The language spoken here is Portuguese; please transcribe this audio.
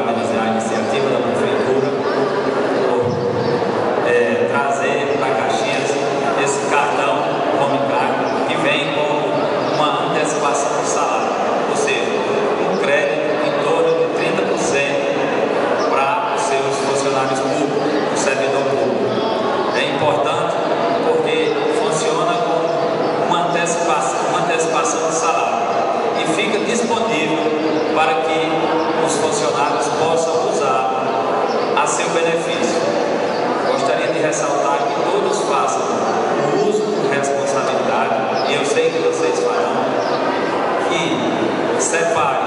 parabenizar a iniciativa da Prefeitura por trazer para Caxias esse cartão Home Card, que vem com uma antecipação do salário, ou seja, um crédito em torno de 30% para os seus funcionários públicos, o servidor público. É importante porque funciona como uma antecipação do salário e fica disponível para que os funcionários possam usar a seu benefício. Gostaria de ressaltar que todos façam o uso com responsabilidade, e eu sei que vocês farão, e separem